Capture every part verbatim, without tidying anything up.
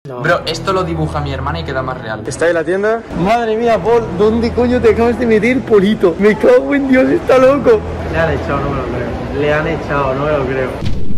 No. Bro, esto lo dibuja mi hermana y queda más real. ¿Está en la tienda? Madre mía, Paul, ¿dónde coño te acabas de meter, Polito? Me cago en Dios, está loco. Le han echado, no me lo creo. Le han echado, no me lo creo.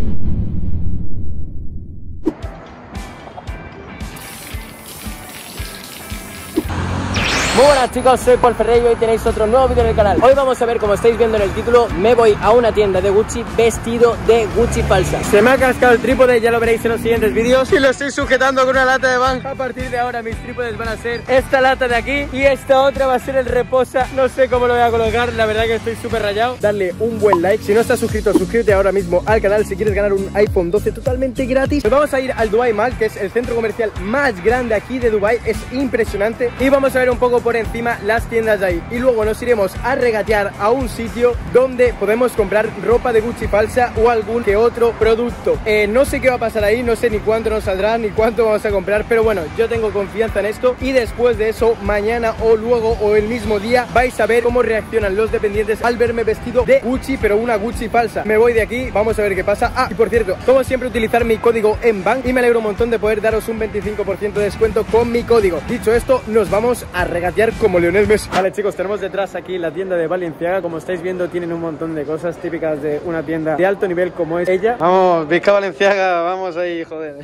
Muy buenas chicos, soy Paul Ferrer y hoy tenéis otro nuevo vídeo en el canal. Hoy vamos a ver, como estáis viendo en el título, me voy a una tienda de Gucci vestido de Gucci falsa. Se me ha cascado el trípode, ya lo veréis en los siguientes vídeos. Y lo estoy sujetando con una lata de Bang. A partir de ahora mis trípodes van a ser esta lata de aquí y esta otra va a ser el reposa. No sé cómo lo voy a colocar, la verdad que estoy súper rayado. Darle un buen like. Si no estás suscrito, suscríbete ahora mismo al canal si quieres ganar un iPhone doce totalmente gratis. Nos vamos a ir al Dubai Mall, que es el centro comercial más grande aquí de Dubai. Es impresionante. Y vamos a ver un poco por encima las tiendas de ahí y luego nos iremos a regatear a un sitio donde podemos comprar ropa de Gucci falsa o algún que otro producto. eh, no sé qué va a pasar ahí, no sé ni cuánto nos saldrá ni cuánto vamos a comprar, pero bueno, yo tengo confianza en esto y después de eso mañana o luego o el mismo día vais a ver cómo reaccionan los dependientes al verme vestido de Gucci, pero una Gucci falsa. Me voy de aquí, vamos a ver qué pasa. Ah, y por cierto, como siempre, utilizar mi código en Bang y me alegro un montón de poder daros un veinticinco por ciento de descuento con mi código. Dicho esto, nos vamos a regatear como Lionel Messi. Vale chicos, tenemos detrás aquí la tienda de Balenciaga. Como estáis viendo, tienen un montón de cosas típicas de una tienda de alto nivel como es ella. Vamos, Vizca Balenciaga, vamos ahí, joder.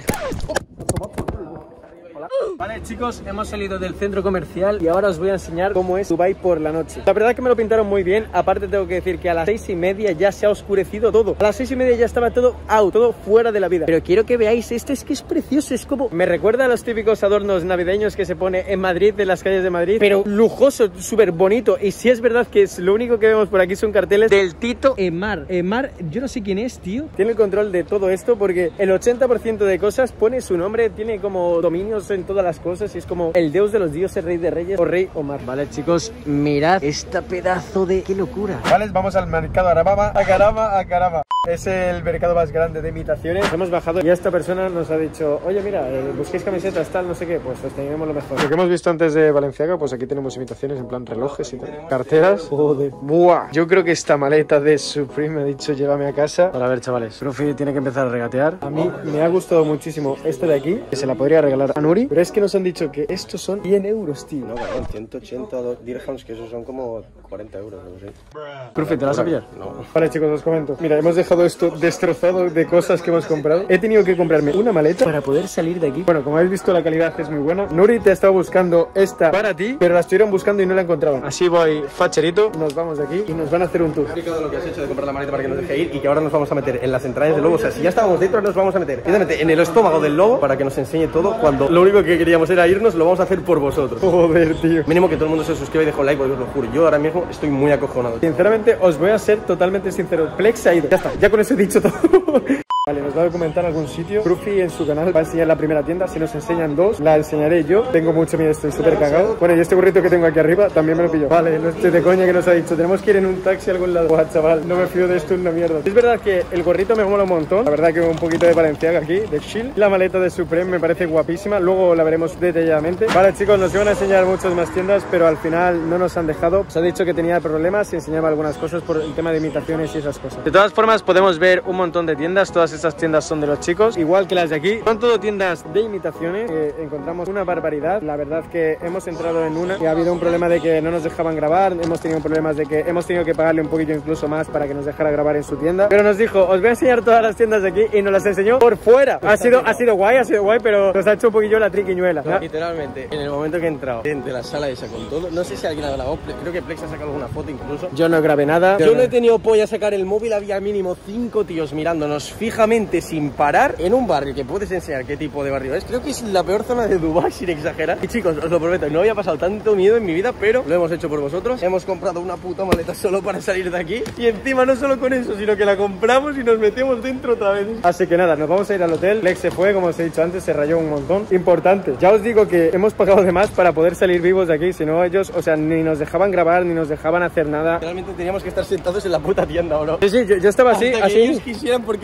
Vale chicos, hemos salido del centro comercial y ahora os voy a enseñar cómo es Dubai por la noche. La verdad que me lo pintaron muy bien. Aparte tengo que decir que a las seis y media ya se ha oscurecido todo. A las seis y media ya estaba todo out, todo fuera de la vida. Pero quiero que veáis, esto es que es precioso. Es como, me recuerda a los típicos adornos navideños que se pone en Madrid, en las calles de Madrid, pero lujoso, súper bonito. Y si es verdad que es lo único que vemos por aquí son carteles del Tito Emar. Emar, yo no sé quién es, tío. Tiene el control de todo esto porque el ochenta por ciento de cosas pone su nombre, tiene como dominios en todas las cosas y es como el dios de los dioses, rey de reyes o rey Omar. Vale chicos, mirad esta pedazo de... ¡qué locura! Vale, vamos al mercado Arababa, a Carama, a Carama. Es el mercado más grande de imitaciones. Hemos bajado y esta persona nos ha dicho: oye mira, eh, busquéis camisetas tal, no sé qué. Pues os tenemos lo mejor. Lo que hemos visto antes de Balenciaga, pues aquí tenemos imitaciones en plan relojes y tal. Carteras. Joder. Buah. Yo creo que esta maleta de Supreme me ha dicho llévame a casa. Para ver chavales, Profi tiene que empezar a regatear. A mí me ha gustado muchísimo este de aquí, que se la podría regalar a Nuri, pero es que nos han dicho que estos son cien euros, tío. No, cabrón, ciento ochenta dirhams, que esos son como cuarenta euros, no sé. Profi, ¿te la vas a pillar? No. Vale chicos, os comento. Mira, hemos dejado esto destrozado de cosas que hemos comprado. He tenido que comprarme una maleta para poder salir de aquí. Bueno, como habéis visto, la calidad es muy buena. Nuri te ha estado buscando esta para ti, pero la estuvieron buscando y no la encontraban. Así voy facherito, nos vamos de aquí y nos van a hacer un tour. He explicado lo que has hecho de comprar la maleta para que nos deje ir y que ahora nos vamos a meter en las entrañas del lobo. O sea, si ya estábamos dentro, nos vamos a meter directamente en el estómago del lobo para que nos enseñe todo, cuando lo único que queríamos era irnos. Lo vamos a hacer por vosotros. Joder, tío. Mínimo que todo el mundo se suscriba y deje un like, porque os lo juro, yo ahora mismo estoy muy acojonado. Sinceramente, os voy a ser totalmente sincero. Plex se ha ido. Ya está, ya con eso he dicho todo. Vale, nos va a documentar algún sitio. Profi en su canal va a enseñar la primera tienda. Si nos enseñan dos, la enseñaré yo. Tengo mucho miedo, estoy súper cagado. Bueno, y este burrito que tengo aquí arriba también me lo pillo. Vale, no estoy de coña que nos ha dicho: tenemos que ir en un taxi a algún lado. Buah, chaval, no me fío de esto, una mierda. Es verdad que el gorrito me mola un montón. La verdad que un poquito de Balenciaga aquí, de chill. La maleta de Supreme me parece guapísima. Luego la veremos detalladamente. Vale, chicos, nos iban a enseñar muchas más tiendas, pero al final no nos han dejado. Se ha dicho que tenía problemas y enseñaba algunas cosas por el tema de imitaciones y esas cosas. De todas formas, podemos ver un montón de tiendas. Todas estas tiendas son de los chicos, igual que las de aquí. Son todo tiendas de imitaciones, que encontramos una barbaridad. La verdad que hemos entrado en una y ha habido un problema de que no nos dejaban grabar. Hemos tenido problemas de que hemos tenido que pagarle un poquito incluso más para que nos dejara grabar en su tienda. Pero nos dijo: os voy a enseñar todas las tiendas de aquí, y nos las enseñó por fuera. Ha sido, ha sido guay, ha sido guay, pero nos ha hecho un poquillo la triquiñuela. No, literalmente, en el momento que he entrado de la sala esa con todo, no sé si alguien ha grabado, creo que Plex ha sacado alguna foto incluso. Yo no grabé nada. Yo no he tenido polla a sacar el móvil, había mínimo cinco tíos mirándonos fijamente sin parar en un barrio que puedes enseñar qué tipo de barrio es. Creo que es la peor zona de Dubái, sin exagerar. Y chicos, os lo prometo, no había pasado tanto miedo en mi vida, pero lo hemos hecho por vosotros. Hemos comprado una puta maleta solo para salir de aquí. Y encima no solo con eso, sino que la compramos y nos metemos dentro otra vez. Así que nada, nos vamos a ir al hotel. Lex se fue, como os he dicho antes, se rayó un montón. Importante, ya os digo que hemos pagado de más para poder salir vivos de aquí. Si no, ellos, o sea, ni nos dejaban grabar, ni nos dejaban hacer nada. Realmente teníamos que estar sentados en la puta tienda, ¿o no? Sí, sí, yo, yo estaba así, hasta así. Que ellos quisieran, porque nos hemos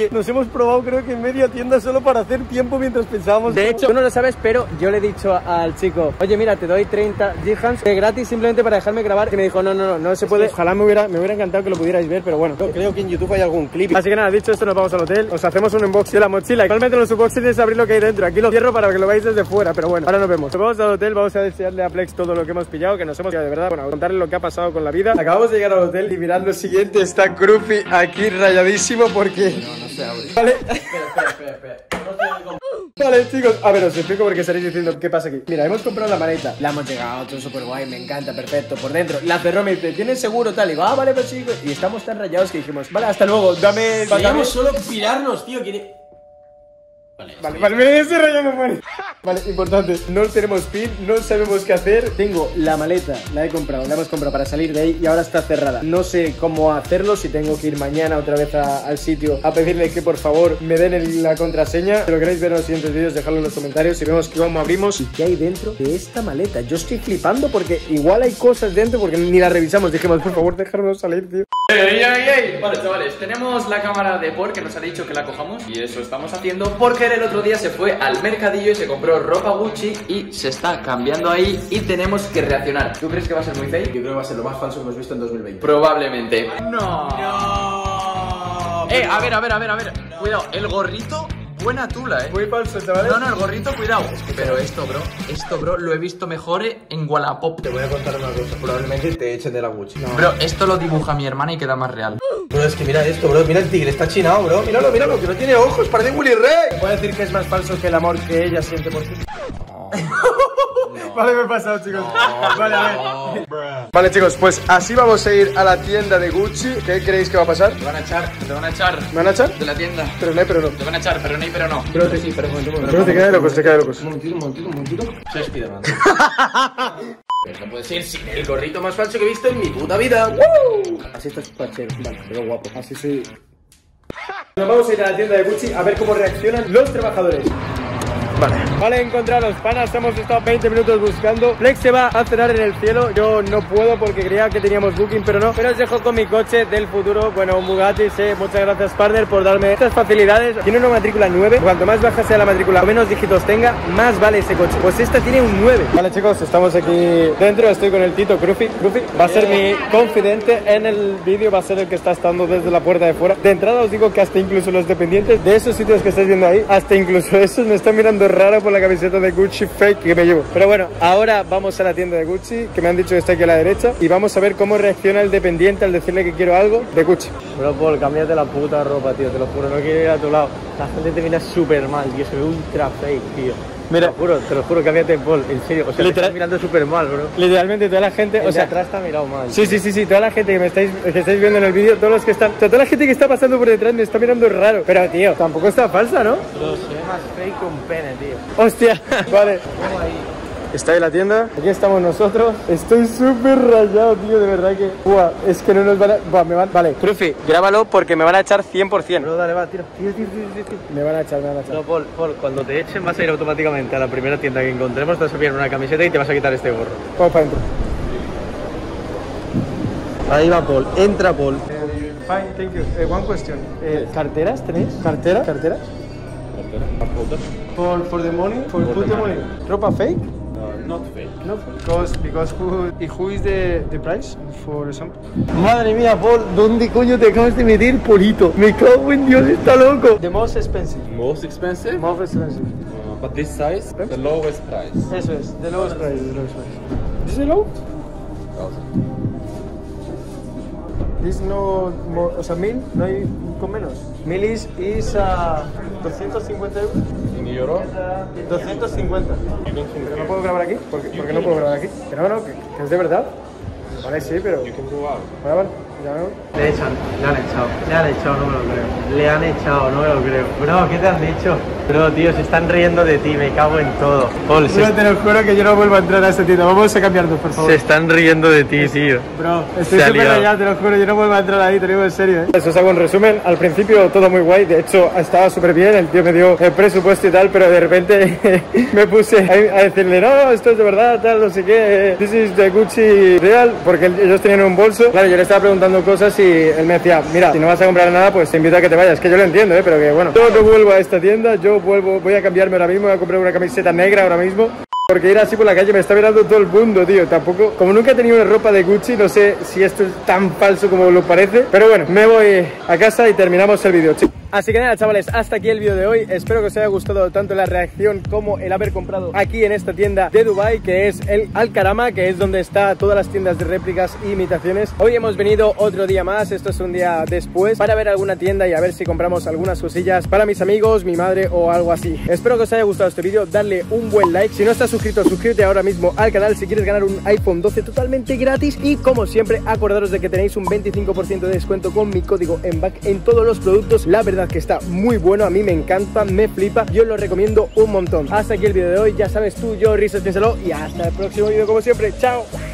probado creo que media tienda solo para hacer tiempo mientras pensábamos. De hecho, tú no lo sabes, pero yo le he dicho al chico, oye, mira, te doy treinta dirhams de gratis simplemente para dejarme grabar. Y me dijo, no, no, no, no se puede. Ojalá me hubiera, me hubiera encantado que lo pudierais ver, pero bueno. Yo creo que en YouTube hay algún clip. Así que nada, dicho esto, nos vamos al hotel. Os hacemos un unboxing de la mochila. Igualmente los unboxings es abrir lo que hay dentro. Aquí lo cierro para que lo veáis desde fuera, pero bueno, ahora nos vemos. Nos vamos al hotel, vamos a desearle a Plex todo lo que hemos pillado, que nos hemos quedado de verdad. Bueno, a contarle lo que ha pasado con la vida. Acabamos de llegar al hotel y mirad lo siguiente, está Crufi aquí rayadísimo porque... No, no se abre. Vale. Espera, espera, espera, espera. Vale, chicos, a ver, os explico porque estaréis diciendo qué pasa aquí. Mira, hemos comprado la maleta. La hemos llegado, todo súper guay, me encanta, perfecto, por dentro. La cerró, me dice, ¿tienes seguro tal? Y digo, ah, vale, pues sí. Y estamos tan rayados que dijimos, vale, hasta luego, dame... Queríamos solo pirarnos, tío, quiere... Vale, vale, vale, me estoy rayando, vale. Vale, importante, no tenemos pin, no sabemos qué hacer. Tengo la maleta, la he comprado, la hemos comprado para salir de ahí y ahora está cerrada. No sé cómo hacerlo, si tengo que ir mañana otra vez a, al sitio a pedirle que por favor me den el, la contraseña. Si lo queréis ver en los siguientes vídeos, dejadlo en los comentarios y vemos cómo abrimos y qué hay dentro de esta maleta. Yo estoy flipando porque igual hay cosas dentro porque ni las revisamos. Dijimos, por favor, dejadnos salir, tío. ¡Ey, ey, ey! Vale, chavales, tenemos la cámara de Por que nos ha dicho que la cojamos y eso estamos haciendo porque el otro día se fue al mercadillo y se compró ropa Gucci y se está cambiando ahí y tenemos que reaccionar. ¿Tú crees que va a ser muy fake? Yo creo que va a ser lo más falso que hemos visto en dos mil veinte. Probablemente. No. No. Eh, a ver, a ver, a ver, a ver. Cuidado, el gorrito, buena tula, eh. Muy falso, chavales. No, no, el gorrito, cuidado. Pero esto, bro, esto, bro, lo he visto mejor en Wallapop. Te voy a contar una cosa, probablemente te echen de la Gucci. No. Bro, esto lo dibuja mi hermana y queda más real. Bro, es que mira esto, bro, mira el tigre, está chinado, bro. Míralo, míralo, que no tiene ojos, parece Willy Rey. Voy a decir que es más falso que el amor que ella siente por ti. No. Vale, me he pasado, chicos. No. Vale, a ver. Vale, chicos, pues así vamos a ir a la tienda de Gucci. ¿Qué creéis que va a pasar? Te van a echar, te van a echar. ¿Me van a echar? De la tienda. Pero no hay, pero no. Te van a echar, pero no hay, pero no. Pero te sí, pero un momento, Pero te queda de locos, te queda de locos. Un momentito, un momentito, un momentito. Soy Spiderman. Pero no puede ser sin el gorrito más falso que he visto en mi puta vida. ¡Woo! Así estás pachero, vale, pero guapo. Así sí. Nos vamos a ir a la tienda de Gucci a ver cómo reaccionan los trabajadores. Vale. Vale, encontrados, panas, hemos estado veinte minutos buscando. Flex se va a cenar en el cielo. Yo no puedo porque creía que teníamos booking, pero no. Pero os dejo con mi coche del futuro. Bueno, un Bugatti, sí. Muchas gracias, partner, por darme estas facilidades. Tiene una matrícula nueve. Cuanto más baja sea la matrícula o menos dígitos tenga, más vale ese coche. Pues esta tiene un nueve. Vale, chicos, estamos aquí dentro. Estoy con el Tito Crufi. Crufi va a ser mi confidente en el vídeo. Va a ser el que está estando desde la puerta de fuera. De entrada os digo que hasta incluso los dependientes de esos sitios que estáis viendo ahí, hasta incluso esos me están mirando raro por la camiseta de Gucci fake que me llevo. Pero bueno, ahora vamos a la tienda de Gucci, que me han dicho que está aquí a la derecha, y vamos a ver cómo reacciona el dependiente al decirle que quiero algo de Gucci. Bro, Paul, cámbiate la puta ropa, tío, te lo juro, no quiero ir a tu lado. La gente te mira súper mal, tío, se ve ultra fake, tío. Mira, te lo juro, te lo juro, cámbiate, Paul, en serio, o sea, Literal, te estás mirando súper mal, bro. Literalmente toda la gente, El o sea, de atrás te ha mirado mal. Sí, sí, sí, sí, toda la gente que me estáis, que estáis viendo en el vídeo, todos los que están, o sea, toda la gente que está pasando por detrás me está mirando raro. Pero tío, tampoco está falsa, ¿no? Bro, se ve más fake con pene, tío. Hostia, vale. Está ahí la tienda, aquí estamos nosotros. Estoy súper rayado, tío, de verdad que... Buah, es que no nos van a... Buah, me van... Vale, Crufi, grábalo porque me van a echar cien por cien. Bro, dale, va, tira. Tira, tira, tira, tira. Me van a echar, me van a echar. No, Paul, Paul, cuando te echen vas a ir automáticamente a la primera tienda que encontremos, te vas a pillar una camiseta y te vas a quitar este gorro. Vamos para adentro. Ahí va Paul, entra Paul. Eh, fine, thank you. Eh, one question. Eh, ¿Carteras tenéis? ¿Cartera? ¿Carteras? ¿Cartera? For, for the money? For, put the money. ¿Ropa fake? Not fake. No, because, because who, who is the, the price, for example? Madre mía, Paul, ¿dónde coño te acabas de meter, Polito? Me cago en Dios, está loco. The most expensive. Most expensive, Most expensive. uh, but this size, the lowest price. Eso es, the lowest price, the lowest price. This is low? Thousand. This no, more, o sea, mil, no hay con menos. Mil is, is uh, doscientos cincuenta euros. In euro, doscientos cincuenta. you don't think ¿Pero no puedo grabar aquí? ¿Por qué, ¿por qué no puedo grabar aquí? Que no, no, que, que es de verdad. Vale, sí, pero... you can go out. Vale, vale, ya no. Le echan, le han echado, le han echado, no me lo creo. Le han echado, no me lo creo. Bro, ¿qué te han dicho? Bro, tío, se están riendo de ti, me cago en todo. Paul, se, Bro, te lo juro que yo no vuelvo a entrar a esta tienda. Vamos a cambiarnos, por favor. se están riendo de ti, tío. Bro, estoy Se ha súper liado. rayado, te lo juro, yo no vuelvo a entrar ahí, te lo digo en serio, ¿eh? Eso os hago un resumen. Al principio todo muy guay, de hecho estaba súper bien, el tío me dio el presupuesto y tal, pero de repente me puse a, a decirle, no, esto es de verdad, tal, no sé qué, this is the Gucci real, porque ellos tenían un bolso. Claro, yo le estaba preguntando comprando cosas y él me decía, mira, si no vas a comprar nada, pues te invito a que te vayas, que yo lo entiendo, ¿eh? Pero que bueno, yo no vuelvo a esta tienda, yo vuelvo, voy a cambiarme ahora mismo, voy a comprar una camiseta negra ahora mismo. Porque ir así por la calle me está mirando todo el mundo, tío. Tampoco, como nunca he tenido una ropa de Gucci, no sé si esto es tan falso como lo parece. Pero bueno, me voy a casa y terminamos el vídeo, chicos. Así que nada, chavales, hasta aquí el vídeo de hoy. Espero que os haya gustado tanto la reacción como el haber comprado aquí en esta tienda de Dubai, que es el Al-Karama, que es donde está todas las tiendas de réplicas e imitaciones. Hoy hemos venido otro día más, esto es un día después, para ver alguna tienda y a ver si compramos algunas cosillas para mis amigos, mi madre o algo así. Espero que os haya gustado este vídeo, darle un buen like. Si no estás suscrito, suscríbete ahora mismo al canal si quieres ganar un iPhone doce totalmente gratis. Y como siempre, acordaros de que tenéis un veinticinco por ciento de descuento con mi código M B A C en todos los productos. La verdad que está muy bueno, a mí me encanta, me flipa, yo lo recomiendo un montón. Hasta aquí el vídeo de hoy, ya sabes tú, yo, risas, piénsalo, y hasta el próximo vídeo como siempre. ¡Chao!